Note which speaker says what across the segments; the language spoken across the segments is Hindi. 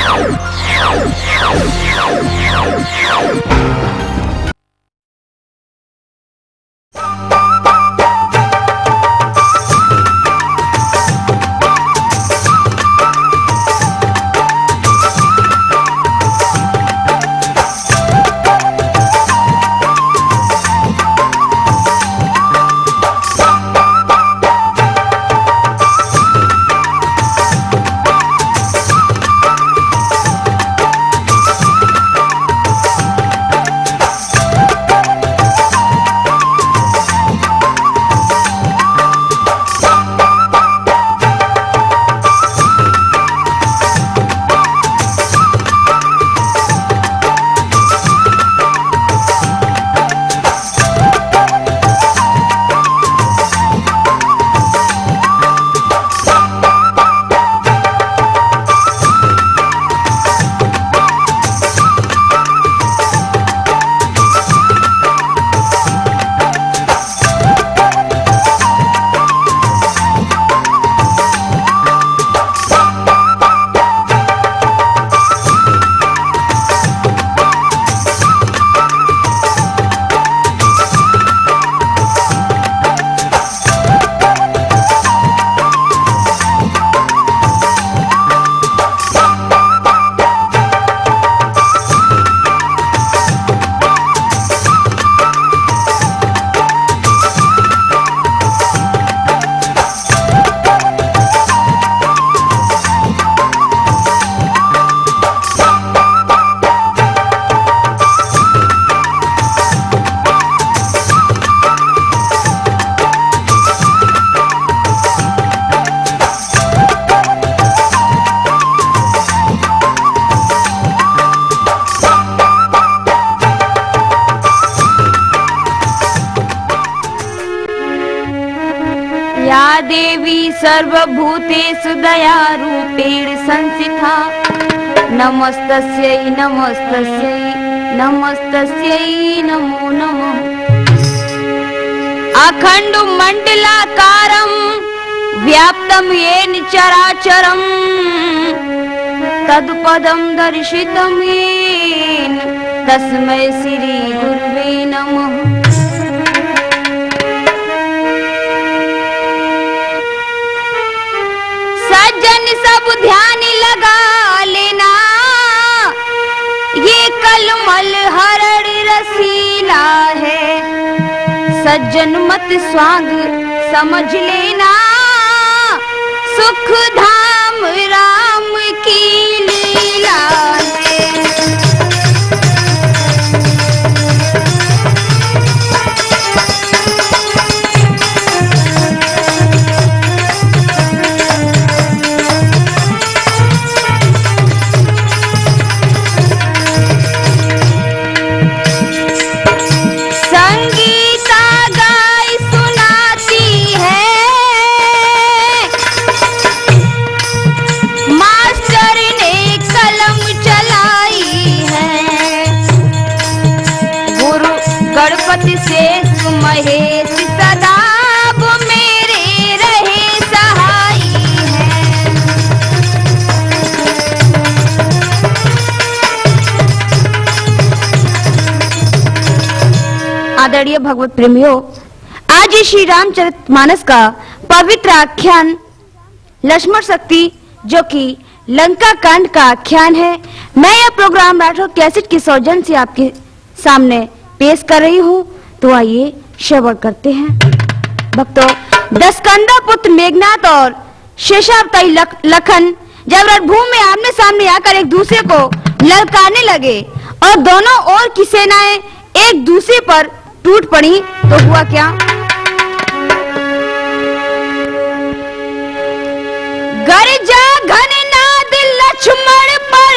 Speaker 1: या देवी सर्वभूतेषु दयारूपेण संस्थिता नमस्तस्यै नमस्तस्यै नमस्तस्यै नमो नमः। अखंड मंडलाकारं व्याप्तं येन चराचरं तत्पदं दर्शितं येन तस्मै श्री गुरुवे नमः। सज्जन सब ध्यान लगा लेना, ये कलमल हरड़ रसीला है। सज्जन मत स्वांग समझ लेना, सुख धाम राम की लीला है। गणपति शेष महेश सदा वो मेरे रहे सहाई हैं। आदरणीय भगवत प्रेमियों, आज श्री रामचरितमानस का पवित्र आख्यान लक्ष्मण शक्ति जो कि लंका कांड का आख्यान है, मैं यह प्रोग्राम राठौर कैसेट की सौजन्य से आपके सामने पेश कर रही हूँ। तो आइए श्रवण करते हैं। भक्तों, दशकंधा पुत्र मेघनाथ और शेषावतारी लखन जब रणभूमि में आमने सामने आकर एक दूसरे को ललकारने लगे और दोनों ओर की सेनाएं एक दूसरे पर टूट पड़ी, तो हुआ क्या? गरजा घननाद लक्ष्मण पर,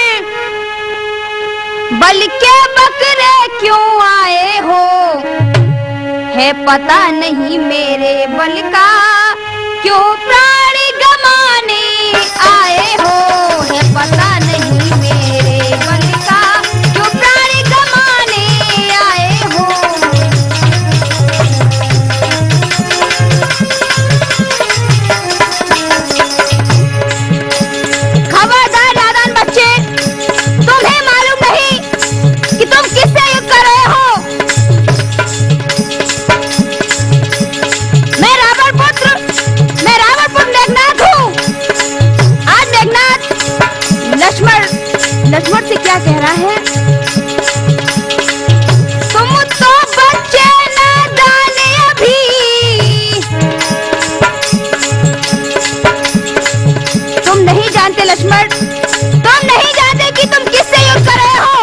Speaker 1: बल के बकरे क्यों आए हो? है पता नहीं मेरे बल का, क्यों प्राण गमाने आए हो? है पता नहीं मेरे बल का, क्यों प्राण गमाने आए हो? खबरदार नादान बच्चे, लक्ष्मण, तुम नहीं जानते कि तुम किससे युद्ध कर रहे हो।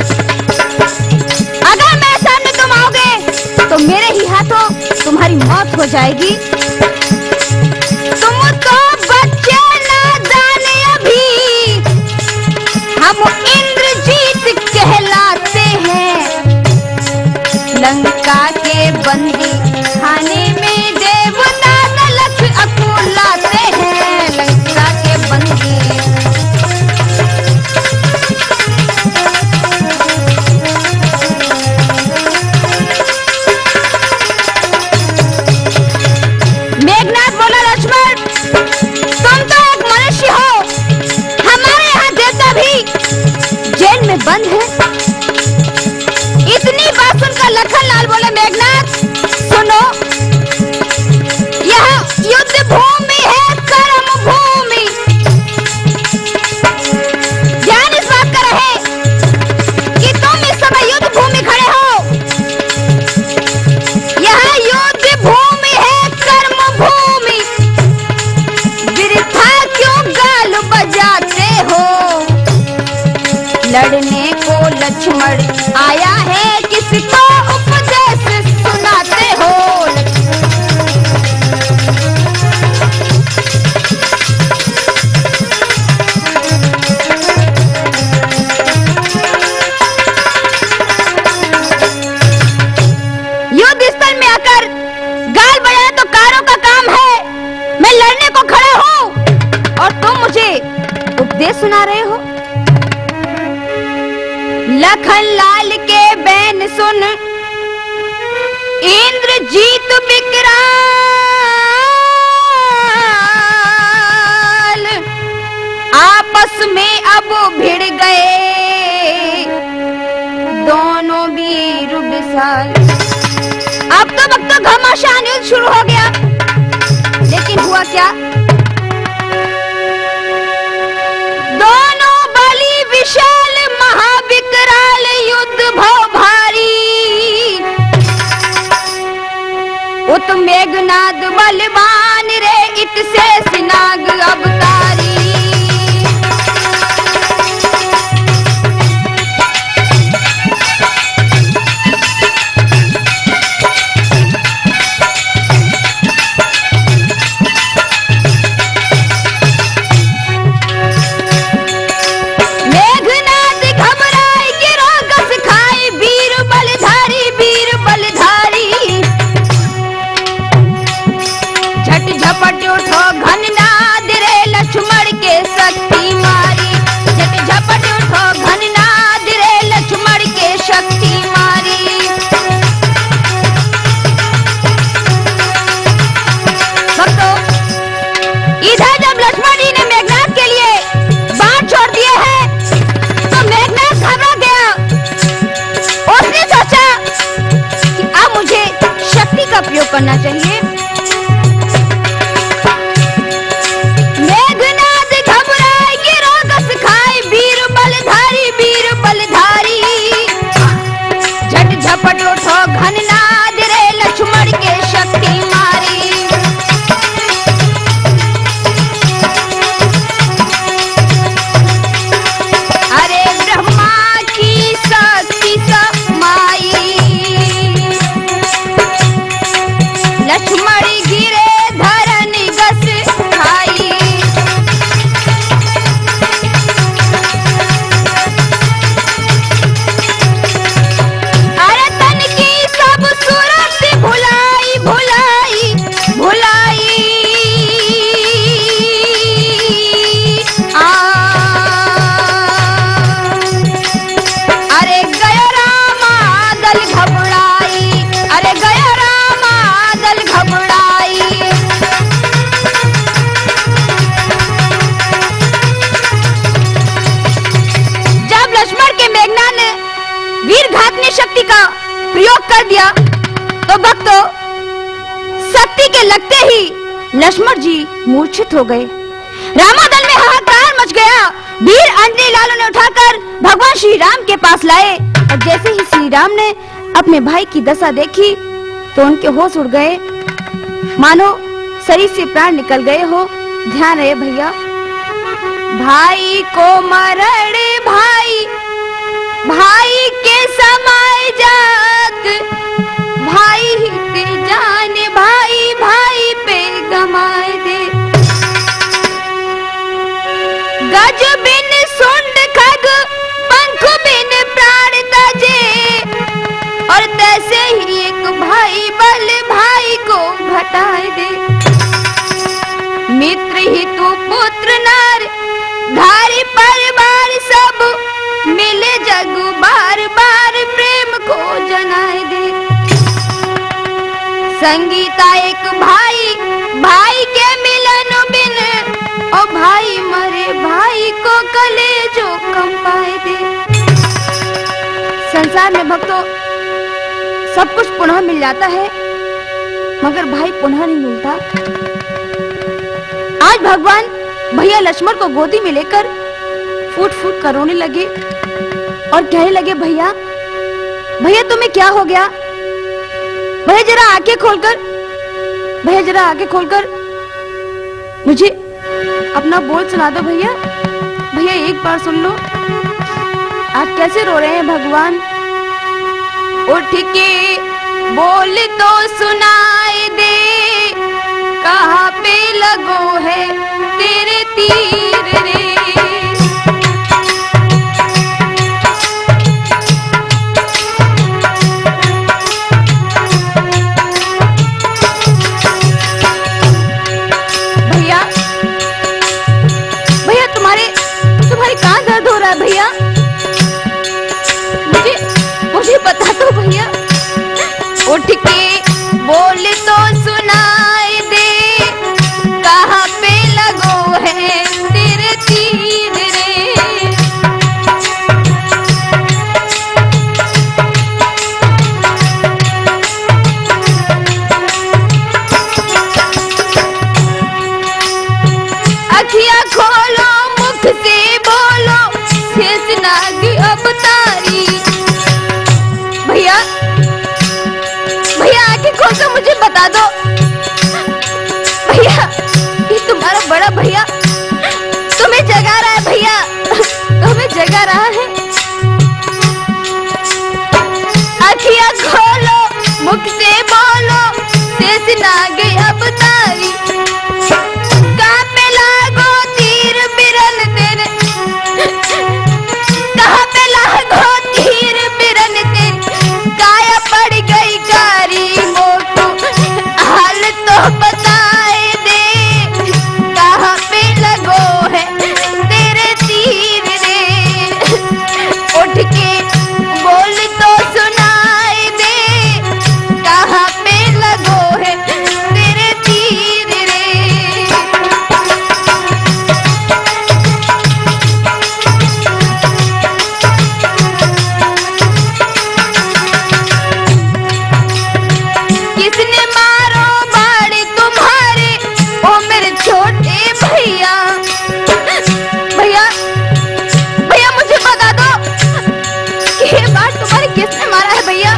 Speaker 1: अगर मेरे सामने तुम आओगे तो मेरे ही हाथों तुम्हारी मौत हो जाएगी। तुम तो बच्चे नादान अभी, हम इंद्रजीत कहलाते हैं। लंका के बंदी खाने में देवता नलक अकुलाते हैं। लंका के बंदी मेघनाथ बोला, लक्ष्मण तुम तो एक मनुष्य हो, हमारे यहाँ देवता भी जेल में बंद है। इतनी बात सुनकर लखनलाल बोले, मेघनाथ सुनो, यह युद्ध भूमि है, कर्म भूमि। ध्यान इस बात का रहे कि तुम इस समय युद्ध भूमि खड़े हो। यह युद्ध भूमि है, कर्म भूमि। वृथा क्यों गाल बजाते हो? लड़ने को लक्ष्मण आया है, किसको उपदेश सुनाते हो? युद्ध स्थल में आकर गाल बजाना तो कारों का काम है। मैं लड़ने को खड़ा हूँ और तुम मुझे उपदेश सुना रहे हो। लखनलाल के बैन सुन इंद्रजीत विकराल, आपस में अब भिड़ गए दोनों वीर विशाल। अब तो वक्त घमासान युद्ध शुरू हो गया, लेकिन हुआ क्या? दोनों बली विशाल महाविकराल युद्ध भव भारी। उत मेघनाद बलवान रे, इत से सिनाग अवतारी। झपट उठो घननाद रे, लक्ष्मण के शक्ति मारी। झपट उठो घननाद रे, लक्ष्मण के शक्ति मारी। भक्तों, इधर जब लक्ष्मण जी ने मेघनाथ के लिए बाण छोड़ दिए हैं, तो मेघनाथ घबरा गया। उसने सोचा कि अब मुझे शक्ति का प्रयोग करना चाहिए। झपट उठो घननाद रे, लक्ष्मण के शक्ति मारी। अरे ब्रह्मा की शक्ति समाई, लक्ष्मण गिरे धरन गस खाई। शक्ति का प्रयोग कर दिया तो भक्तों, शक्ति के लगते ही लक्ष्मण जी मूर्छित हो गए। रामादल में हाहाकार मच गया। वीर अंजनी लालों ने उठाकर भगवान श्री राम के पास लाए और जैसे ही श्री राम ने अपने भाई की दशा देखी तो उनके होश उड़ गए, मानो शरीर से प्राण निकल गए हो। ध्यान रहे भैया। भाई को मरड़े भाई भाई के समाए जात, भाई ते जाने भाई भाई पे गमाए दे। गज बिन सुंड खग पंख बिन प्राण तजे, और तैसे ही एक भाई बल भाई को घटाए दे। मित्र ही तू पुत्र नार धारी परिवार सब, मिले जग बार बार प्रेम को जनाए दे। संगीता एक भाई भाई के मिलन बिन, और भाई मरे भाई को कलेजो कंपाए दे। संसार में भक्तों सब कुछ पुनः मिल जाता है, मगर भाई पुनः नहीं मिलता। आज भगवान भैया लक्ष्मण को गोदी में लेकर फूट फूट कर रोने लगे और कहने लगे, भैया भैया तुम्हें क्या हो गया? भैया जरा आंखें खोलकर, भैया जरा आंखें खोलकर मुझे अपना बोल सुना दो भैया। भैया एक बार सुन लो, आज कैसे रो रहे हैं भगवान। उठ के बोल तो सुनाए दे, कहाँ पे लगो है तेरे तीर रे। भैया भैया तुम्हारे कहाँ दर्द हो रहा है भैया? मुझे बता दो भैया। उठ के बोल तो सुनाए दे, कहाँ पे लगो है तेरे तीर रे। अखियाँ खोलो मुख से बोलो, शेष नाग अब तारी। भैया भैया आंखें खोलकर मुझे बता दो भैया, ये तुम्हारा बड़ा भैया तुम्हें जगा रहा है। भैया तुम्हें जगा रहा है। अखियाँ खोलो मुख से बोलो, शेष नाग अब तारी। कहाँ पे लागो तीर बिरन तेरे, कहाँ पे लागो तीर बिरन तेरे, काया पड़ गई कारी मोटू हाल तो बताए दे, कहाँ पे लगो है तेरे तीर रे। उठ के बोल तो सुनाए दे, कहाँ पे लगो है तेरे तीर रे। किसने मारो बाड़ी तुम्हारे, ओ मेरे छोटे भैया। भैया भैया मुझे बता दो कि ये बात तुम्हारे किसने मारा है भैया?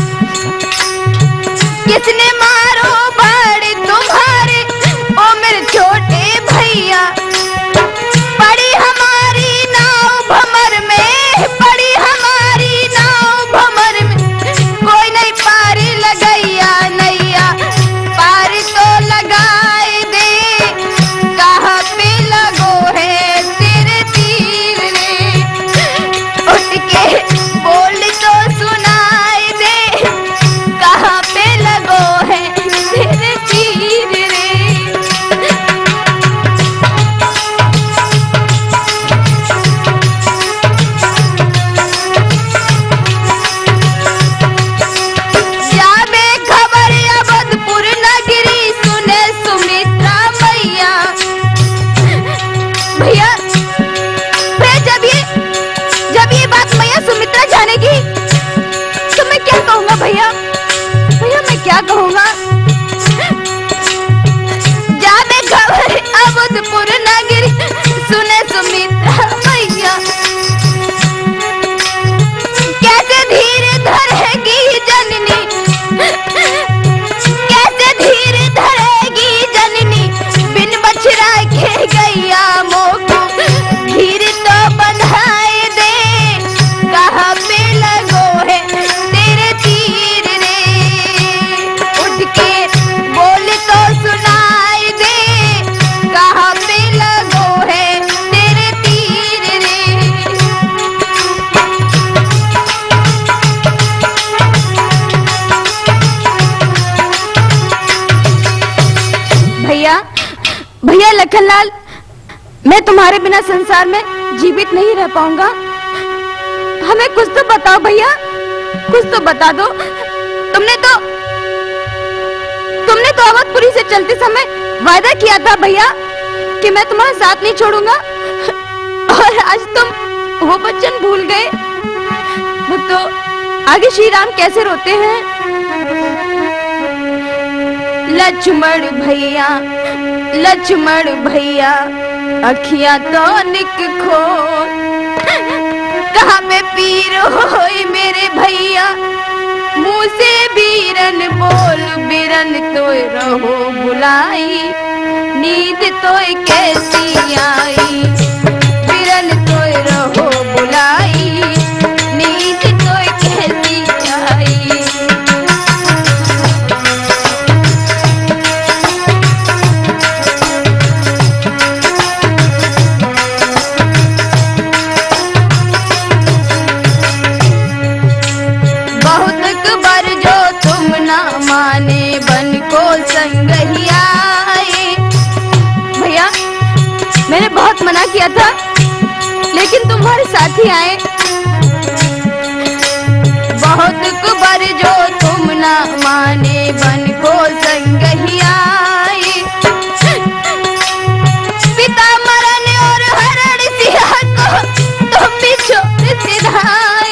Speaker 1: किसने मारो बाड़ी तुम्हारे, ओ मेरे छोटे भैया। पड़ी हमारी नाव भमर में, पड़ी हमारी नाव भमर में, कोई नहीं पारी लगैया नैया, पारी तो लगाए दे, कहाँ पे लगो है तेरे तीर रे। उठ के बोल तो सुनाए दे, कहाँ पे लगो है तेरे तीर रे। जाबे खबर अवधपुर नगरी, सुने सुमित्रा मैया। भैया भैया जब ये बात मैया सुमित्रा जानेगी तो मैं क्या कहूँगा भैया? भैया मैं क्या कहूँगा? जाबे खबर अवधपुर नगरी, सुने सुमित्रा मैया। कैसे धीर धरेगी जननी, कैसे धीर धरेगी जननी, बिन बछड़ा के गैया मोको मैं तुम्हारे बिना संसार में जीवित नहीं रह पाऊंगा। हमें कुछ तो बताओ भैया, कुछ तो बता दो। तुमने तो अवधपुरी से चलते समय वादा किया था भैया कि मैं तुम्हारा साथ नहीं छोड़ूंगा, और आज तुम वो वचन भूल गए। तो आगे श्री राम कैसे रोते हैं? लक्ष्मण भैया अखियां तो निक खोल, कहाँ पे पीर होई मेरे भैया, मुँह से बीरन बोल, बीरन तो रहो बुलाई, नींद तो कैसी आई, बीरन तो रहो बुलाई, नींद तो कैसी आई। मैंने बहुत मना किया था, लेकिन तुम्हारे साथ ही आए। बहुत कुबर जो तुम ना माने, बन को संग ही आए। पिता मरण और हरण सिया को तुम भी छोड़ सिधाए।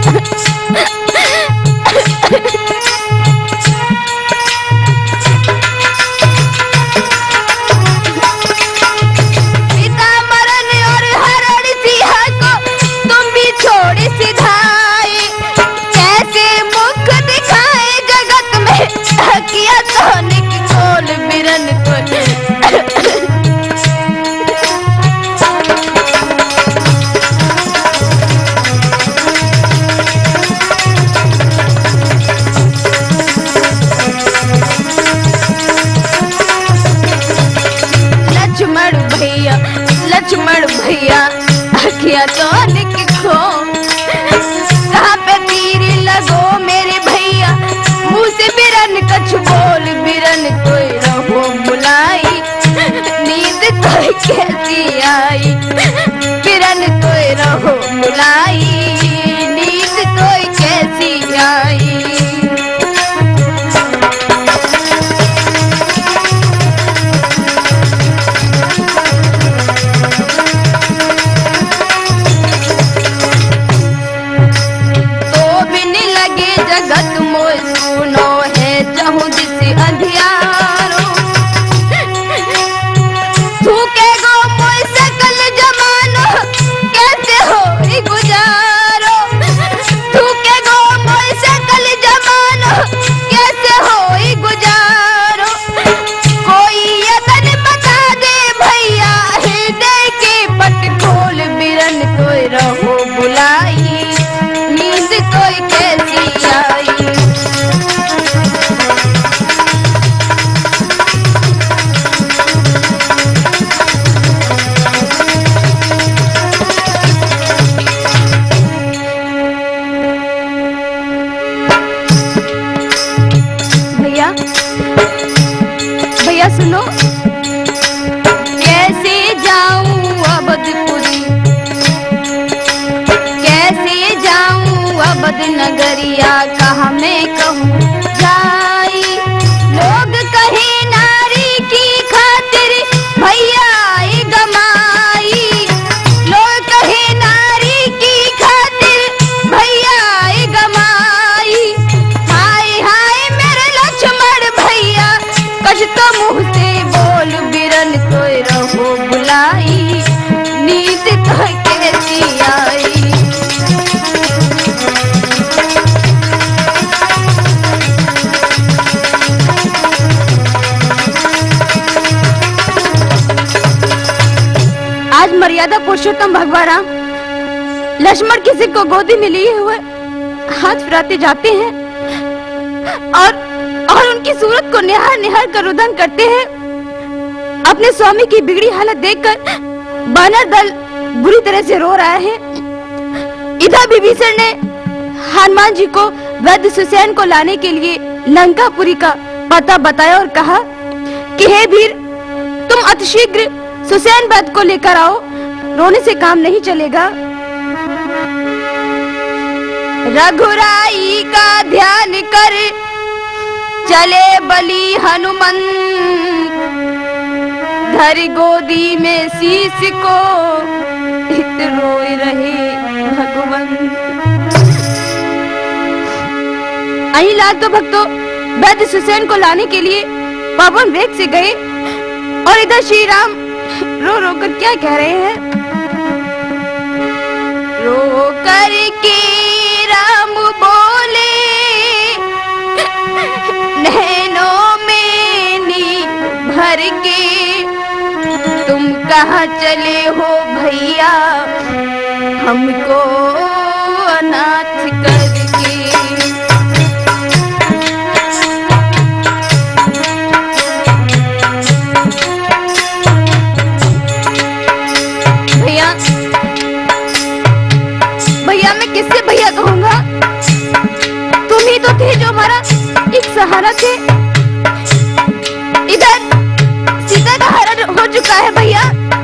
Speaker 1: लक्ष्मण भैया अखियां तो निक खो, कहाँ पे तीर लगो मेरे भैया, मुँह से बिरन कछ बोल, बिरन तो रहो बुलाई, नींद तो कैसी आई, बिरन तो रहो बुलाई, नींद तो कैसी आई। जगत मोय सुनो है चाहूं जिसे अंधियारो, भूखे गो मोय सकल जमानो, कैसे हो गुजारो, भूखे गो मोय सकल जमानो, कैसे हो गुजारो। कोई यतन बता दे भैया, हृदय के पट खोल, बिरन तो रहो बुलाई, नींद तो कैसी आई। भैया सुनो, कैसे जाऊं अवधपुरी, कैसे जाऊं अवध नगरिया, कहाँ मैं कहूँ जाई, लोग कहे नारी की खातिर भैया आई गमाई, लोग कहे नारी की खातिर भैया आई गमाई। हाय हाय मेरे लक्ष्मण भैया, कुछ तो मुँह से बोल, बिरन तो रहो बुलाई, नींद तो कैसी आई। आज मर्यादा पुरुषोत्तम भगवान राम लक्ष्मण किसी को गोदी में लिए हुए हाथ फिराते जाते हैं, और उनकी सूरत को निहार निहार कर रुदन करते हैं। अपने स्वामी की बिगड़ी हालत देखकर वानर दल बुरी तरह से रो रहा है। इधर विभीषण ने हनुमान जी को वैद्य सुसैन को लाने के लिए लंकापुरी का पता बताया और कहा कि हे वीर, तुम अतिशीघ्र सुसैन वध को लेकर आओ, रोने से काम नहीं चलेगा। रघुराई का ध्यान कर चले बलि हनुमान, धर गोदी में शीश को इत रोए रहे भगवान। अही लाख तो भक्तों वैद्य सुसैन को लाने के लिए पवन वेग से गए और इधर श्री राम रो रो कर क्या कह रहे हैं। रो कर के राम बोले नैनों में नीर भर के, तुम कहाँ चले हो भैया हमको अनाथ करके। भैया भैया मैं किससे भैया कहूँगा, तुम ही तो थे जो हमारा एक सहारा थे। इधर सीता का हरण हो चुका है भैया,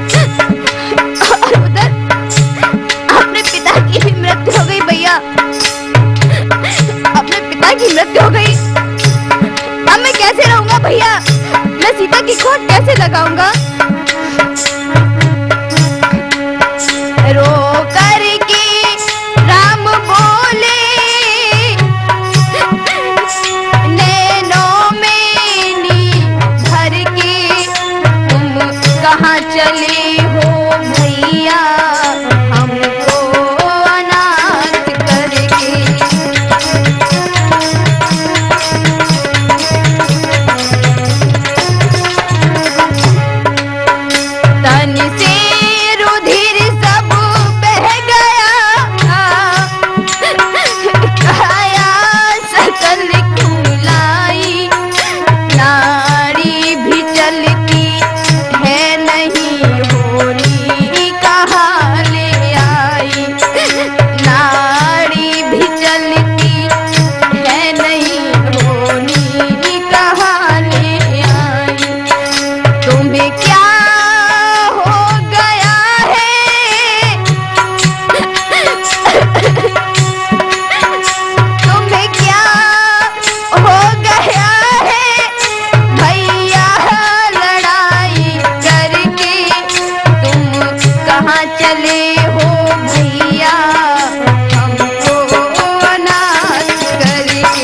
Speaker 1: और उधर अपने पिता की भी मृत्यु हो गई भैया, अपने पिता की मृत्यु हो गई। अब मैं कैसे रहूंगा भैया, मैं सीता की खोज कैसे लगाऊंगा। रो करके राम बोले नैनों में नीर भर के, तुम कहाँ चले हो भैया हमको अनाथ करके। तन से रुधिर सब बह गया, काया सकल कुलाई, नाड़ी भी चलती है नहीं होरी कहाँ ले आई, नाड़ी भी चलती है नहीं होरी कहाँ ले आई। तुम्हें क्या हो गया है, तुम्हें क्या हो गया है भैया लड़ाई करके, तुम कहाँ चले हो भैया हमको अनाथ करके।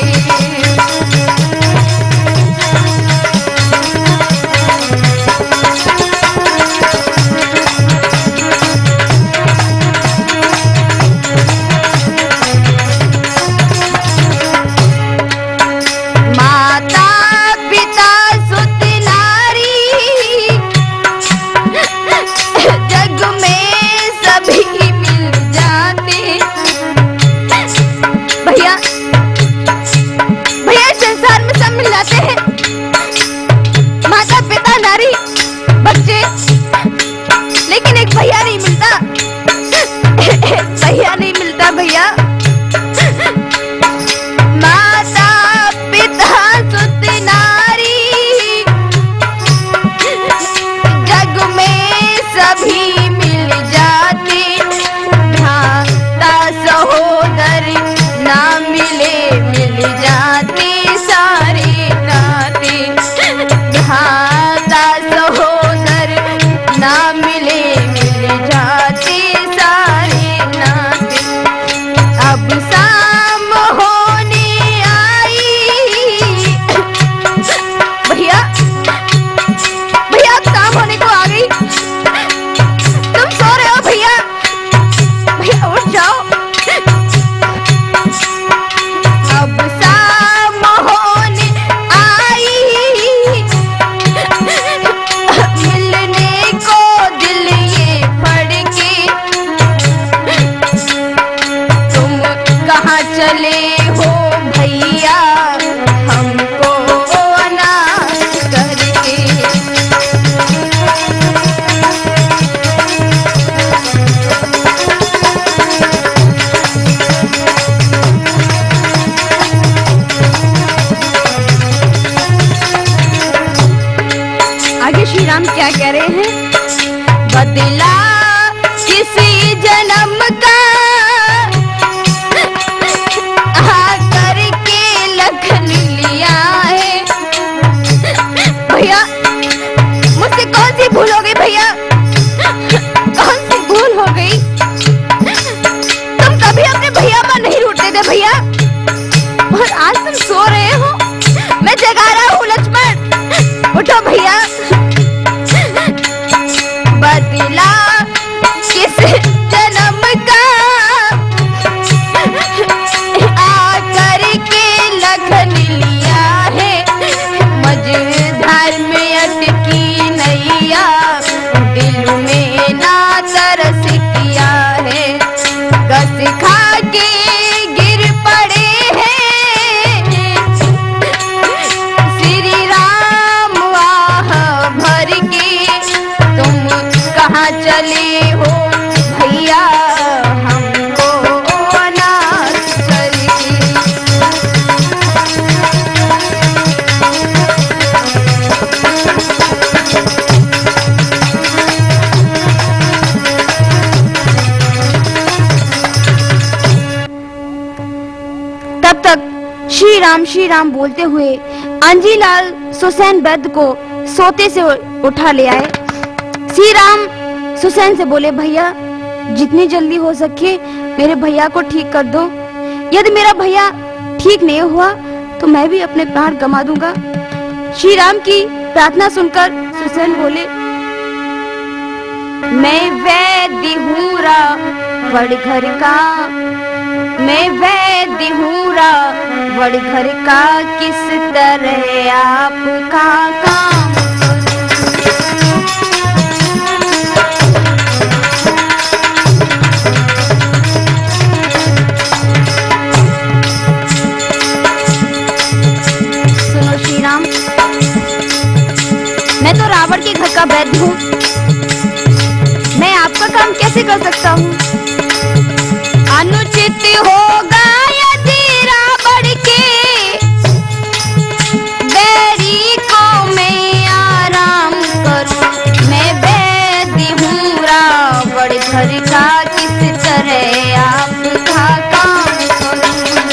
Speaker 1: माता पिता सुत नारी जग में सभी मिल जाते। भैया भैया संसार में सब मिल जाते हैं, माता पिता नारी बच्चे, लेकिन एक भैया नहीं मिलता, भैया नहीं मिलता भैया। माता पिता सुत नारी जग में सभी मिल जाते, भ्राता सहोदर ना मिले मिल जाते सारे नाते, भ्राता सहोदर ना मिले मिल जाते सारे नाते। अब शाम होने आई, भैया भैया अब शाम होने को आ गई, तुम सो रहे हो भैया, भैया उठ जाओ। अब शाम होने आई, मिलने को दिल ये फड़के, इसी जन्म का आकर के लगन लिया है। भैया मुझसे कौन सी भूल हो गई भैया, कौन सी भूल हो गई? तुम कभी अपने भैया पर नहीं रूठते थे भैया, और आज तुम सो रहे हो, मैं जगा रहा हूँ। लक्ष्मण उठो भैया। बदला किस जन्म का आकर के लगन लिया है, मझधार में अटकी नैया दिल में ना तरस किया है। कस खा के गिर पड़े हैं श्री राम आह भर के, तुम कहाँ चले हो भैया हमको अनाथ करके। तब तक श्री राम बोलते हुए अंजीलाल सुसैन वैद्य को सोते से उठा ले आए। श्री राम सुसैन से बोले, भैया जितनी जल्दी हो सके मेरे भैया को ठीक कर दो। यदि मेरा भैया ठीक नहीं हुआ तो मैं भी अपने प्राण गंवा दूंगा। श्री राम की प्रार्थना सुनकर सुसैन बोले, मैं वैद्य हूँ रावण घर का, मैं वैद्य हूँ रावण घर का, किस तरह आपका काम मैं तो रावण के घर का वैद्य हूँ, मैं आपका काम कैसे कर सकता हूँ? अनुचित होगा यदि रावण के बैरी को मैं आराम करूँ। मैं वैद्य हूँ रावण घर का, किस तरह आपका काम करूँ।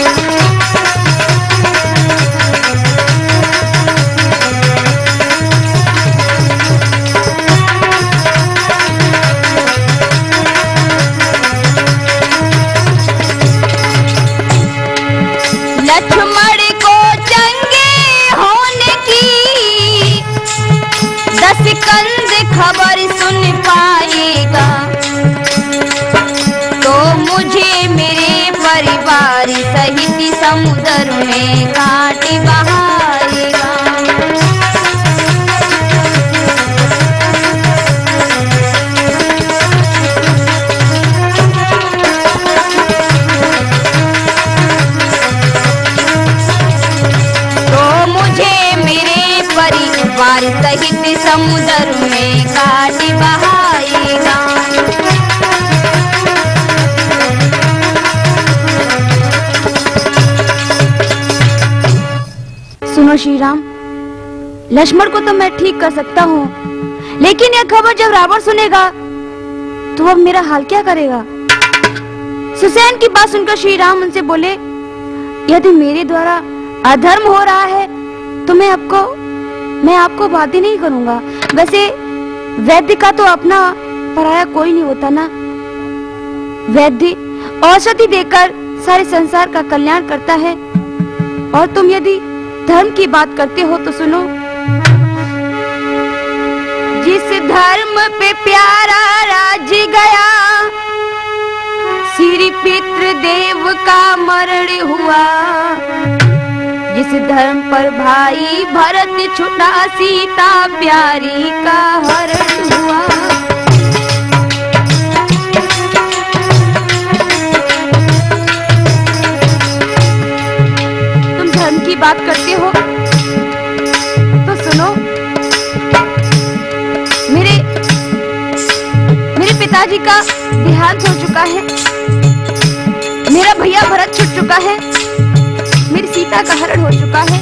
Speaker 1: लक्ष्मण को चंगे होने की 10 कंद खबर सुन पाएगा, तो मुझे मेरे परिवार सहित समुद्र में घाट बहाएगा। परिवार सहित समुद्र में घाट बहाएगा। सुनो श्री राम, लक्ष्मण को तो मैं ठीक कर सकता हूँ, लेकिन यह खबर जब रावण सुनेगा तो अब मेरा हाल क्या करेगा? सुसैन की बात सुनकर श्री राम उनसे बोले, यदि मेरे द्वारा अधर्म हो रहा है तो मैं आपको बाध्य नहीं करूंगा। वैसे वैद्य का तो अपना पराया कोई नहीं होता ना। वैद्य औषधि देकर सारे संसार का कल्याण करता है। और तुम यदि धर्म की बात करते हो तो सुनो, जिस धर्म पे प्यारा राज गया, श्री पितृ देव का मरण हुआ। जिस धर्म पर भाई भरत छुटा, सीता प्यारी का हरण हुआ। तुम धर्म की बात करते हो तो सुनो, मेरे पिताजी का देहांत हो चुका है, मेरा भैया भरत छूट चुका है, मेरी सीता का हरण हो चुका है।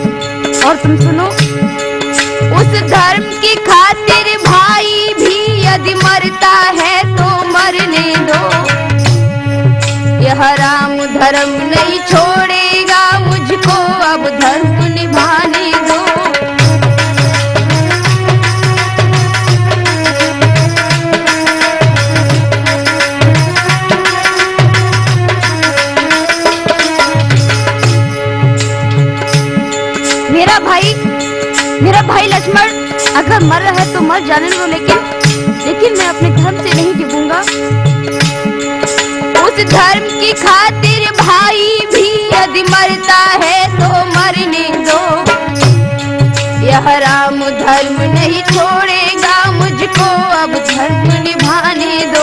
Speaker 1: और तुम सुनो, उस धर्म की खातिर भाई भी यदि मरता है तो मरने दो। यह राम धर्म नहीं छोड़ेगा मुझको, अब धर्म निभाने दो। मेरा भाई लक्ष्मण अगर मर रहा है तो मर जाने दो, लेकिन मैं अपने धर्म से नहीं डिगूंगा। उस धर्म की खातिर भाई भी यदि मरता है तो मरने दो। यह राम धर्म नहीं छोड़ेगा मुझको, अब धर्म निभाने दो।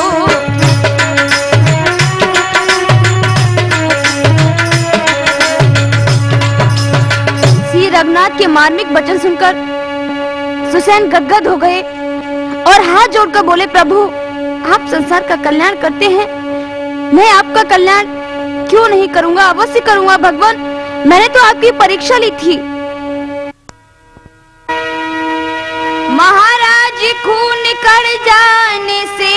Speaker 1: रघुनाथ के मार्मिक वचन सुनकर सुसैन गदगद हो गए और हाथ जोड़कर बोले, प्रभु आप संसार का कल्याण करते हैं, मैं आपका कल्याण क्यों नहीं करूंगा, अवश्य करूंगा भगवान। मैंने तो आपकी परीक्षा ली थी। महाराज खून कर जाने से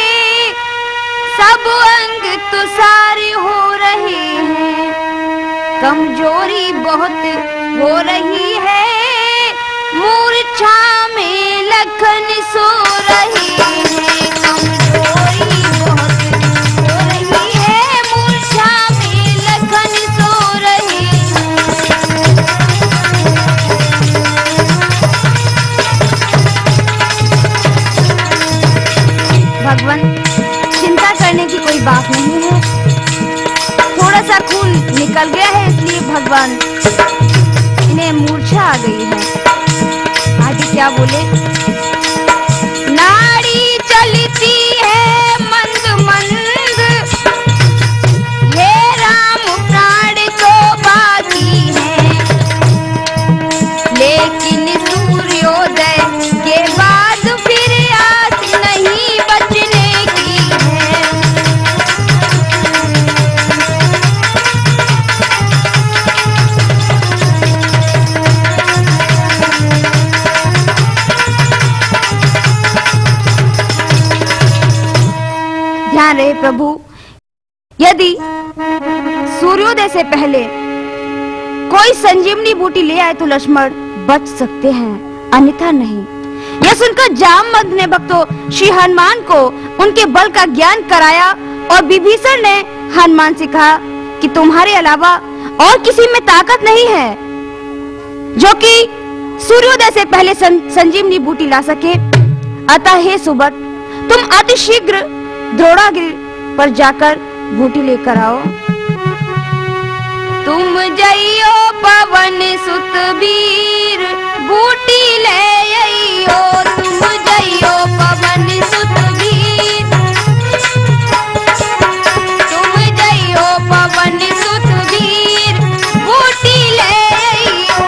Speaker 1: सब अंग तुसार हो रहे हैं, कमजोरी बहुत हो रही है, मूर्छा में लखन सो रही है। कमजोरी बहुत हो रही है, मूर्छा में लखन सो रही है। भगवान चिंता करने की कोई बात नहीं है, थोड़ा सा खून निकल गया है इसलिए भगवान मूर्छा आ गई है। आगे क्या बोले, नाड़ी चलती है मंद मंद, हे राम प्राण तो बाकी है, लेकिन सूर्योदय के बाद फिर आस नहीं बचने की है। ध्यान रहे प्रभु, यदि सूर्योदय से पहले कोई संजीवनी बूटी ले आए तो लक्ष्मण बच सकते हैं, अन्यथा नहीं। यह सुनकर जामवंत ने भक्तों श्री हनुमान को उनके बल का ज्ञान कराया और विभीषण ने हनुमान से कहा कि तुम्हारे अलावा और किसी में ताकत नहीं है जो कि सूर्योदय से पहले संजीवनी बूटी ला सके। अतः हे सुबट, तुम अति शीघ्र द्रोणागिरि पर जाकर बूटी लेकर आओ। तुम जइयो पवन सुत वीर, बूटी ले आइयो। तुम जइयो पवन सुत वीर, तुम जइयो पवन सुत वीर, बूटी ले आइयो।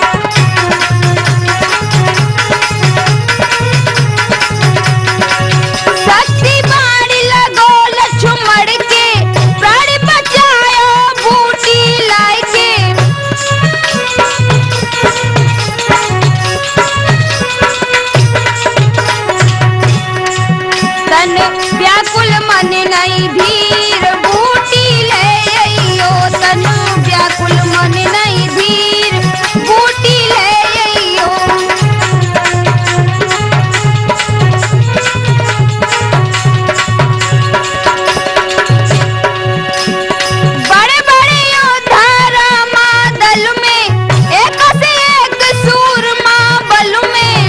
Speaker 1: शक्ति बाण लगो लक्ष्मण के, प्राण बचायो बूटी लाके। तन व्याकुल मन नहीं धीर, बूटी ले आइयो। तन व्याकुल मन नहीं धीर, बूटी ले आइयो। बड़े बड़े योद्धा रामा दल में, एक से एक सूरमा बल में।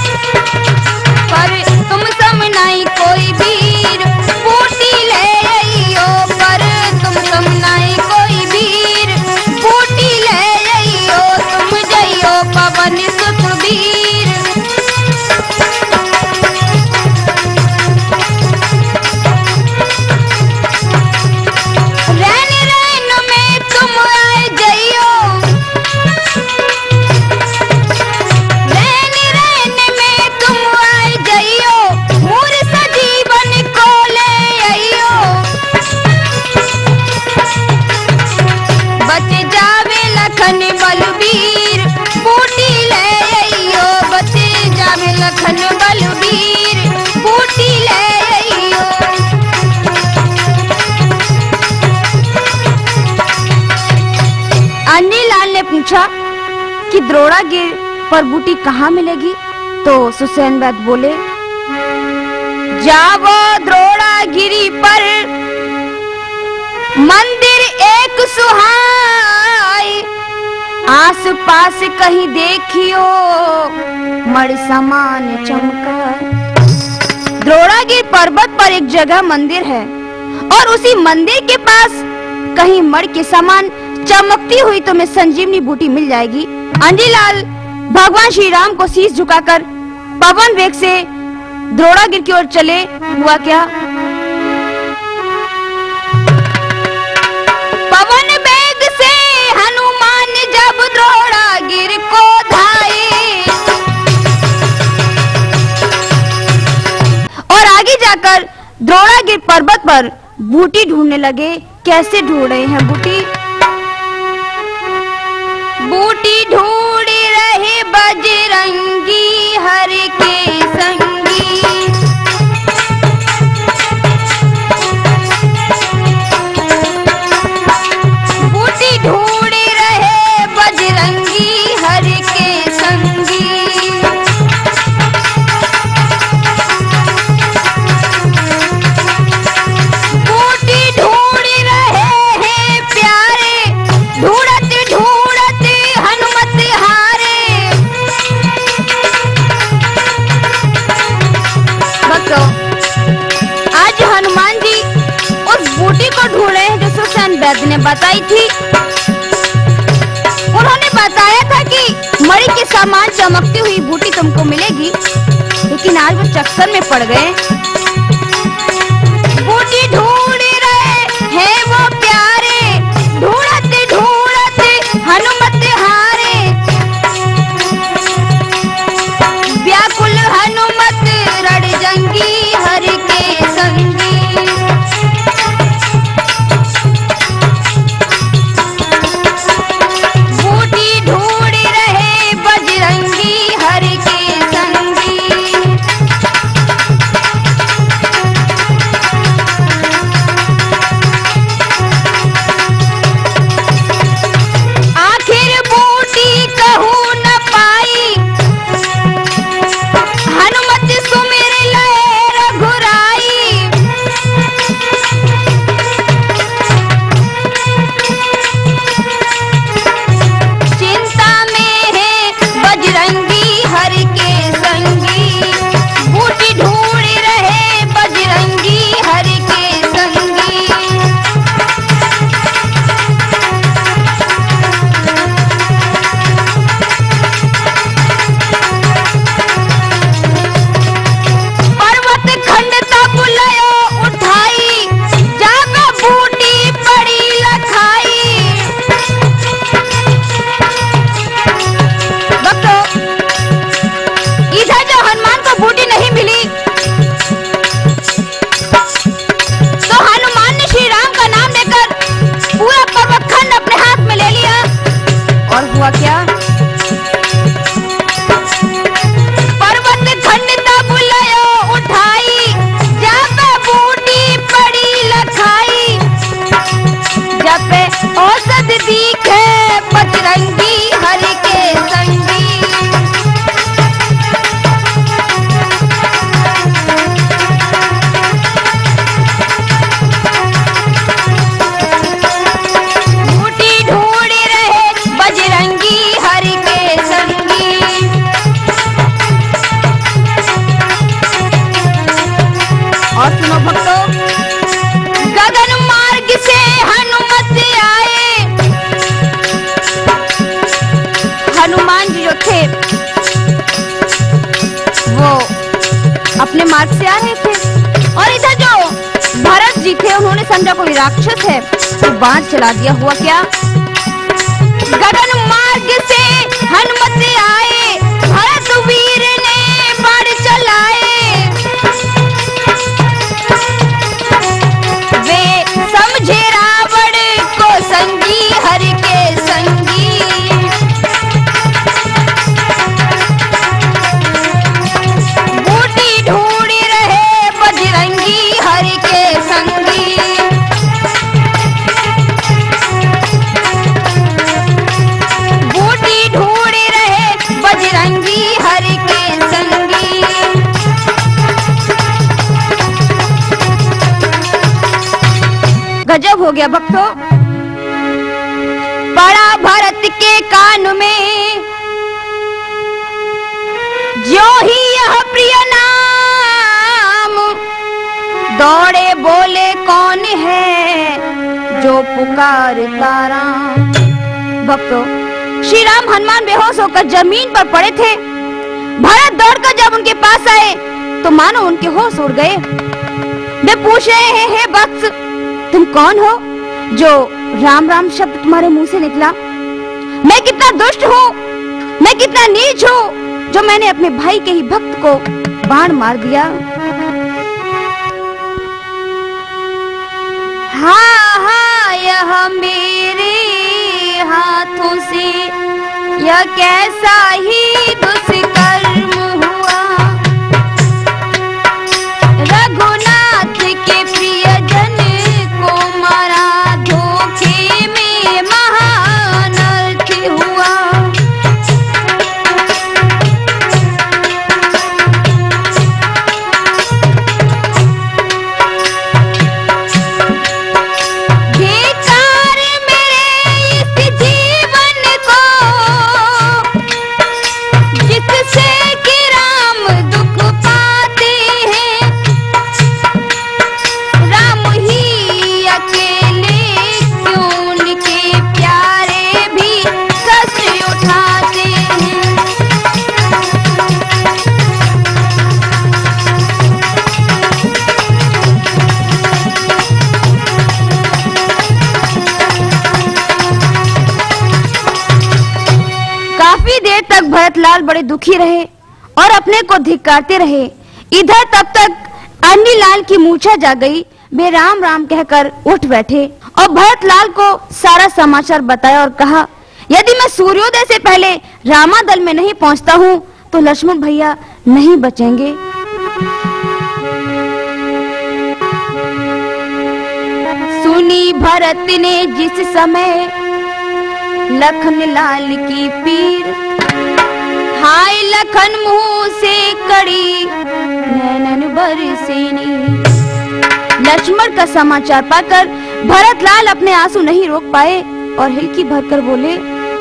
Speaker 1: पर तुम सम नहीं कोई वीर, बूटी ले आइयो। कि द्रोणागिरी पर बूटी कहाँ मिलेगी। तो सुसैन वैद्य बोले, जाओ द्रोणागिरी पर मंदिर एक सुहाई, आस पास कहीं देखियो मण समान चमका। द्रोणागिरी पर्वत पर एक जगह मंदिर है और उसी मंदिर के पास कहीं मण के समान चमकती हुई तुम्हें संजीवनी बूटी मिल जाएगी। अंजीलाल भगवान श्री राम को शीश झुकाकर पवन वेग से द्रोणागिरी की ओर चले। हुआ क्या, पवन वेग से हनुमान जब द्रोणागिरी को धाए और आगे जाकर द्रोणागिरी पर्वत पर बूटी ढूंढने लगे। कैसे ढूंढ रहे हैं बूटी? बूटी ढूंढ रहे बजरंगी हरि के संगी, बूटी ढूंढ रहे बजरंगी हरि के संगी। बूटी ढूंढ रहे हैं प्यारे, ढूंढत ढूंढत हनुमत हारे। भक्तों, आज हनुमान जी उस बूटी को ढूंढ रहे हैं जो सुसैन वैद्य ने बताई थी। उन्होंने बताया था कि मणि के समान चमकती हुई बूटी तुमको मिलेगी, लेकिन आज वो चक्कर में पड़ गए। बूटी ढूंढ रहे हैं वो प्यारे, ढूंढत ढूंढत हनुमत हारे। व्याकुल हनुमत रणजंगी हरि के संगी। बूटी ढूंढ रहे बजरंगी हरि के संगी। आखिर बूटी कहूँ न पाई, हनुमत सुमिर लय रघुराई। चिंता में है बजरंगी हरि के संगी। बूटी ढूंढ रहे बजरंगी हरि के संगी। पर्वत खंड तब लयो उठाई, जागा बूटी पड़ी लखाई। भक्तों, इधर जो हनुमान को बूटी नहीं मिली तो हनुमान ने श्री राम का नाम लेकर पूरा पर्वत खंड अपने हाथ में ले लिया। और हुआ क्या, पर्वत खंड तब लयो उठाई, जागा बूटी पड़ी लखाई। जब औसत दिखे बजरंगी हरि के संगी। बूटी ढूंढ रहे बजरंगी हरि के संगी। और सुनो भक्तों, गगन मार्ग से हनुमत आए। हनुमान जी जो थे वो अपने मार्ग से आ रहे थे और इधर जो भरत जी थे उन्होंने समझा कोई राक्षस है तो बाण चला दिया। हुआ क्या, गगन मार्ग से हनुमत आए, भरत वीर ने बाण चलाए। वे समझे रावण को संगी हरि के संगी। बूटी ढूंढ रहे बजरंगी हरि के संगी। बूटी ढूंढ गया भक्तों। पड़ा भरत के कान में जो ही यह प्रिय नाम, दौड़े बोले कौन है जो पुकारता राम। भक्तों, श्री राम हनुमान बेहोश होकर जमीन पर पड़े थे। भरत दौड़कर जब उनके पास आए तो मानो उनके होश उड़ गए। वे पूछ रहे हैं, हे वत्स, तुम कौन हो जो राम राम शब्द तुम्हारे मुंह से निकला? मैं कितना दुष्ट हूँ, मैं कितना नीच हूँ जो मैंने अपने भाई के ही भक्त को बाण मार दिया। हाँ हाँ, यह मेरे हाथों से यह कैसा ही दुष्कर्म हुआ। रघुनाथ के प्रियजन को मारा, धोखे में महाअनर्थ हुआ। भरतलाल बड़े दुखी रहे और अपने को धिक्कारते रहे। इधर तब तक अन्नीलाल की मूर्छा जा गई। वे राम राम कहकर उठ बैठे और भरतलाल को सारा समाचार बताया और कहा, यदि मैं सूर्योदय से पहले रामादल में नहीं पहुंचता हूं तो लक्ष्मण भैया नहीं बचेंगे। सुनी भरत ने जिस समय लखन लाल की पीर, हाय लखन मुंह से कड़ी नैनन बरसेनी। लक्ष्मण का समाचार पाकर भरतलाल अपने आंसू नहीं रोक पाए और हिलकी भरकर बोले,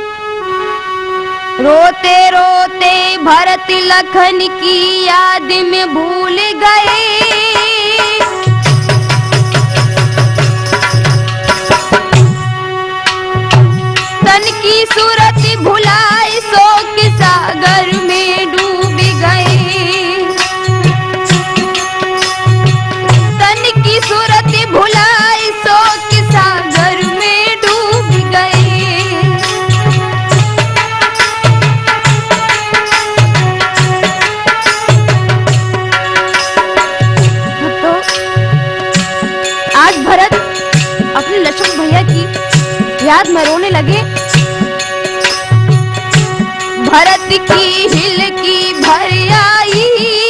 Speaker 1: रोते रोते भरत लखन की याद में भूल गए। तन की सूरत भुलाए शोक सागर में डूब गए। तन की सूरत भुलाए शोक सागर में डूब गए। तो आज भरत अपने लक्ष्मण भैया की याद में रोने लगे। भरत की हिल की भर आई।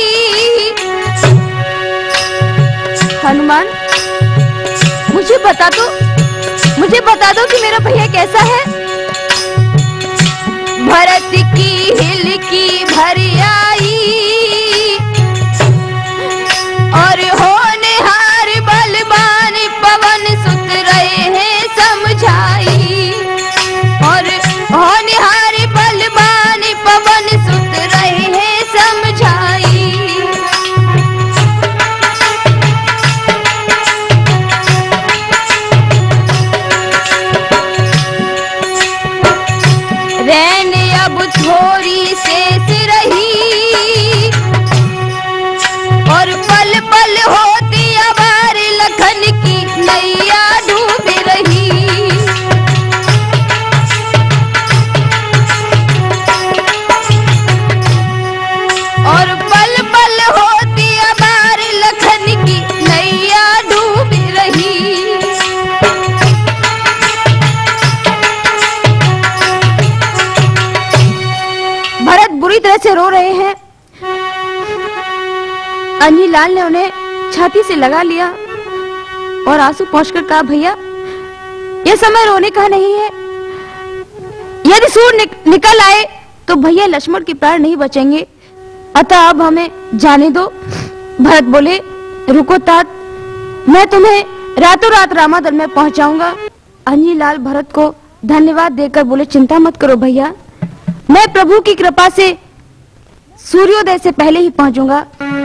Speaker 1: हनुमान, मुझे बता दो कि मेरा भैया कैसा है। भरत की हिल की भर आई और होनहार बलवान पवन सुत रहे हैं समझाई। और होनहार बलवान पवन सुत रहे हैं समझाई। रैन अब थोड़ी शेष रही और पल पल होती अवार लखन की नैया डूब रही। और पल पल होती अवार लखन की नैया डूब रही। भरत बुरी तरह से रो रहे हैं। अन्नीलाल ने उन्हें छाती से लगा लिया और आंसू पोंछकर कहा, भैया यह समय रोने का नहीं है। यदि सूर्य निकल आए तो भैया लक्ष्मण के प्राण नहीं बचेंगे, अतः अब हमें जाने दो। भरत बोले, रुको तात, मैं तुम्हें रातों रात रामादल में पहुंचाऊंगा। अंजनी लाल भरत को धन्यवाद देकर बोले, चिंता मत करो भैया, मैं प्रभु की कृपा से सूर्योदय से पहले ही पहुंचूंगा।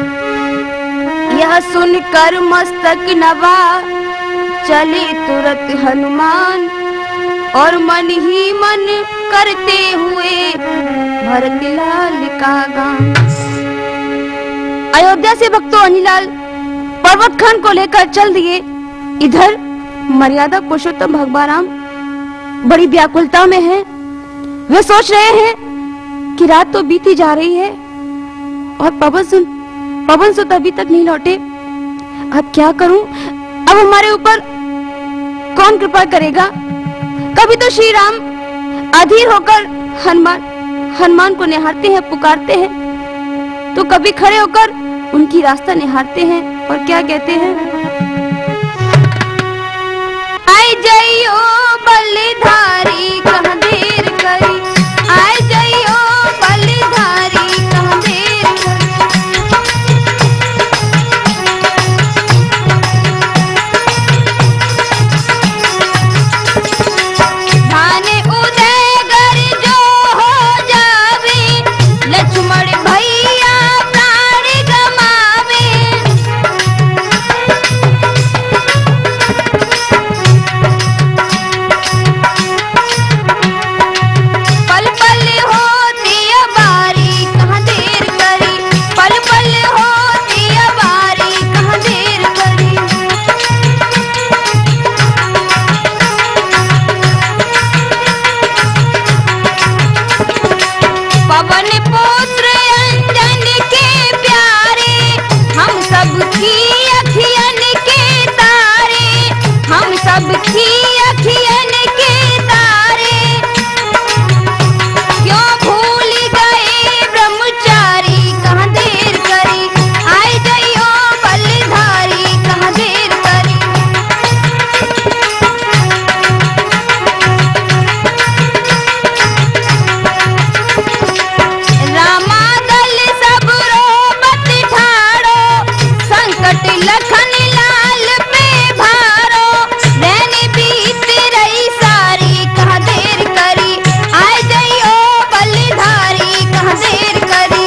Speaker 1: यह सुनकर मस्तक नवा चले तुरंत हनुमान, और मन ही मन करते हुए भरत लाल का गान। अयोध्या से भक्तों अंजनीलाल पर्वत खंड को लेकर चल दिए। इधर मर्यादा पुरुषोत्तम भगवान राम बड़ी व्याकुलता में हैं। वे सोच रहे हैं कि रात तो बीती जा रही है और पवन सुत अभी तक नहीं लौटे। अब क्या करूं? अब हमारे ऊपर कौन कृपा करेगा? कभी तो श्री राम अधीर होकर हनुमान को निहारते हैं, पुकारते हैं, तो कभी खड़े होकर उनकी रास्ता निहारते हैं और क्या कहते हैं? आई जइयो बलिधारी कहाँ देर करी, आई जइयो बलिधारी कहाँ देर करी। भाने उदय गर जो हो जावे, लक्ष्मण भैया प्राण गमावे। पल पल होती अबारी कहाँ देर करी, पल पल होती अबारी कहाँ देर करी। पवन पुत्र अंजन के प्यारे, हम सब की अखियन के तारे, हम सब की अखियन के तारे। क्यों भूल गए ब्रह्मचारी कहाँ देर करी, आई जइयो बलिधारी कहाँ देर करी। रामादल सब रोबत ठाड़ो, संकट लखन लाल पे भारो। रैन बीत रही सारी कहाँ देर करी, आई जइयो बलिधारी कहाँ देर करी।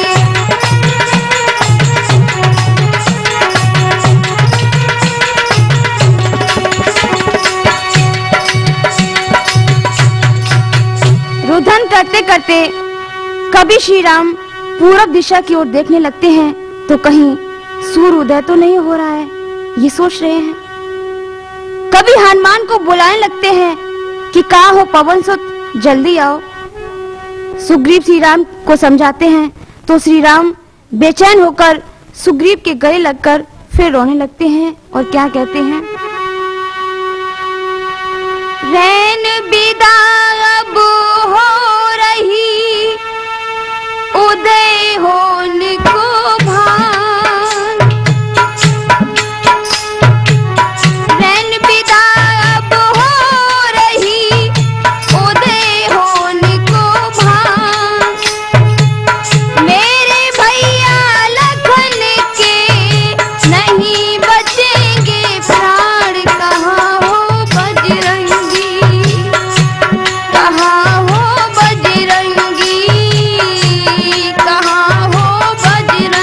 Speaker 1: रुदन करते करते कभी श्री राम पूरब दिशा की ओर देखने लगते हैं तो कहीं सूर्य उदय तो नहीं हो रहा है, ये सोच रहे हैं। कभी हनुमान को बुलाने लगते हैं कि कहाँ हो पवन सुत, जल्दी आओ। सुग्रीव श्री राम को समझाते हैं तो श्री राम बेचैन होकर सुग्रीव के गले लगकर फिर रोने लगते हैं और क्या कहते हैं? रैन विदा अब हो रही, उदय होन को भान। रैन विदा अब हो रही, उदय होन को भान। मेरे भैया लखन के नहीं बचेंगे प्राण, कहाँ हो बजरंगी, कहाँ हो बजरंगी, कहाँ हो बजरंगी।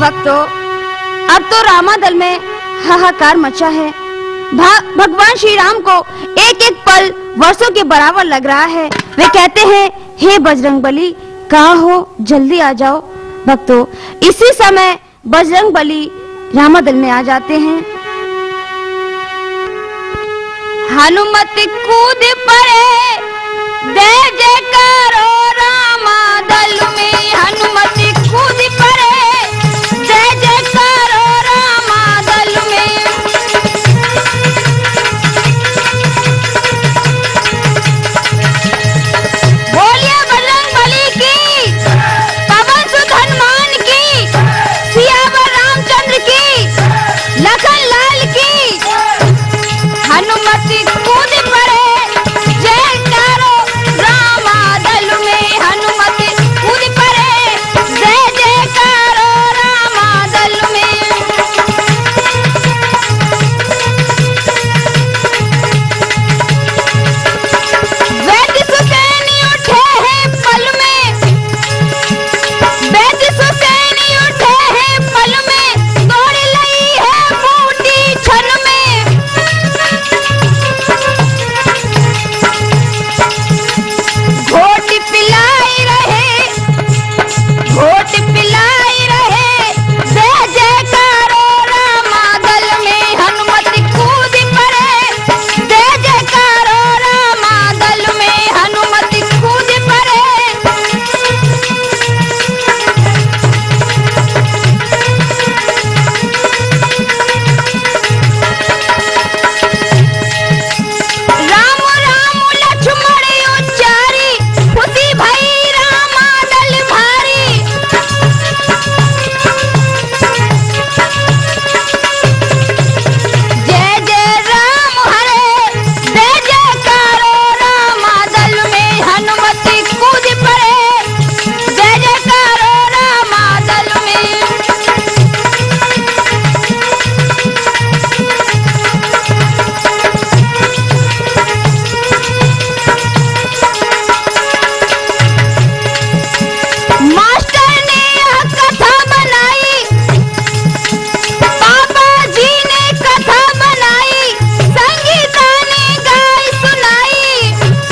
Speaker 1: भक्तों, अब तो रामादल में हाहाकार मचा है। भगवान श्री राम को एक एक पल वर्षों के बराबर लग रहा है। वे कहते हैं, हे बजरंगबली, कहाँ हो, जल्दी आ जाओ। भक्तों, इसी समय बजरंगबली रामादल में आ जाते हैं। हनुमत कूद पड़े, जय जयकारो रामादल में। हनुमत कूद पड़े, जय जयकारो रामादल में। बोलिए बजरंगबली की, पवन सुत हनुमान की, सियावर रामचंद्र की, लखन लाल की। हनुमत कूद पड़े, जयकारो रामादल में। हनुमत कूद पड़े, जय जयकारो रामादल में। वैद्य सुसैनी उठे हैं पल में, वैद्य सुसैनी उठे हैं पल में, दौड़ लई है बूटी छन में। घोट पिलाई रहे, घोट पिलाई रहे, जय जयकारो रामादल में। हनुमत कूद पड़े, जय जयकारो रामादल में। हनुमत कूद पड़े। राम राम लक्ष्मण उच्चारी, खुशी भई रामादल भारी। जय जय राम हरे, जय जयकारो रामादल में। हनुमत कूद पड़े, जय जयकारो रामादल में। मास्टर ने यह कथा बनाई, पापा जी ने कथा बनाई, संगीता ने गाई सुनाई।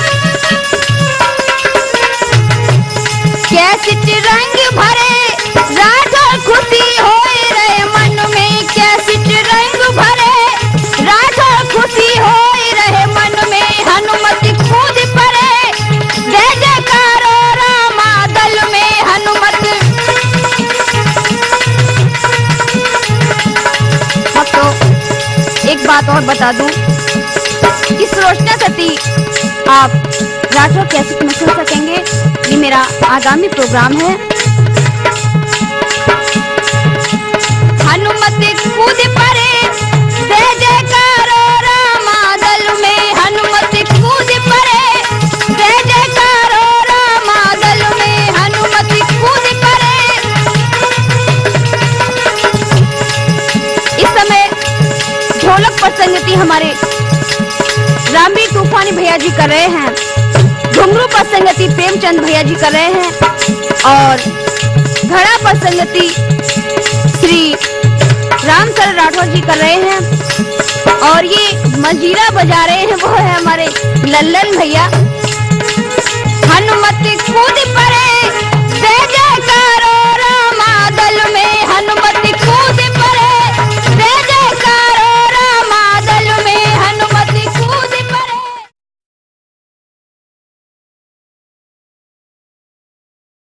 Speaker 1: कैसेट रंग भरे, राठौर खुशी होए रहे मन में। कैसेट रंग भरे, राठौर खुशी होए रहे मन में। हनुमत कूद पड़े, जय जयकारो रामादल में। हनुमत। भक्तों, एक बात और बता दूं, इस रोशना सती आप राठौर कैसेट में सुन सकेंगे। ये मेरा आगामी प्रोग्राम है। हनुमत कूद पड़े, जय जयकारो रामादल में। हनुमत कूद पड़े, जय जयकारो रामादल में। हनुमत कूद पड़े। इस समय ढोलक पर संगति हमारे रामवीर तूफानी भैया जी कर रहे हैं। घुंघरू पर संगति प्रेमचंद भैया जी कर रहे हैं। और घड़ा पर संगति श्री रामचंद्र राठौर जी कर रहे हैं। और ये मंजीरा बजा रहे हैं, वो है हमारे लल्लन भैया। हनुमत कूद